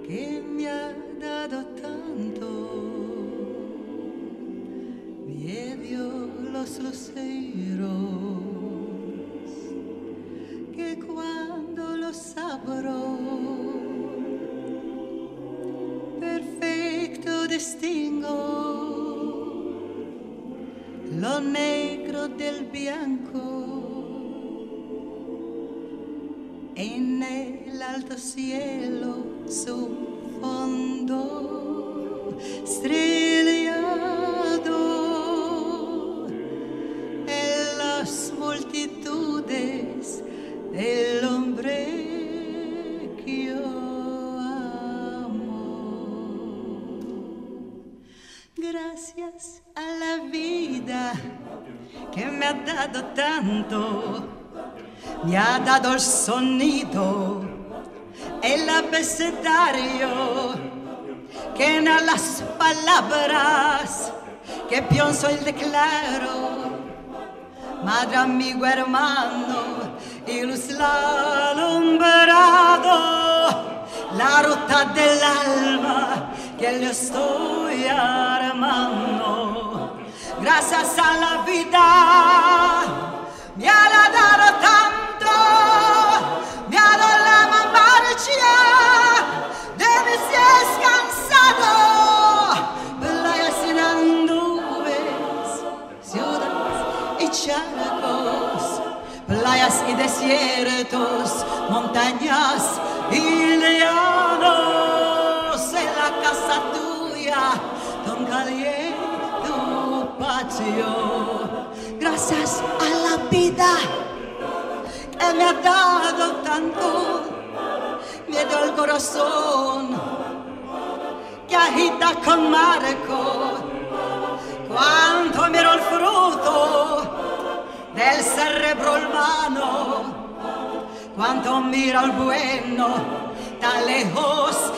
que me ha dado tanto, me dio los luceros que cuando los abro perfecto distingo lo negro del bianco. En el alto cielo su fondo estrellado en las multitudes del hombre que yo amo. Gracias a la vida que me ha dado tanto, me ha dado el sonido, el abecedario, que en las palabras que pienso y declaro, madre, amigo, hermano, y luz la alumbrado, la ruta del alma que le estoy armando. Gracias a la vida me ha dado tanto, me ha dado la marcha de mis pies cansados, playas sin nubes, ciudades y charcos, playas y desiertos, montañas y llanos, en la casa tuya, don caliente tu patio. Gracias a la vida que me ha dado tanto, me dio el corazón que agita con marco cuando miro el fruto del cerebro humano, cuando miro el bueno tan lejos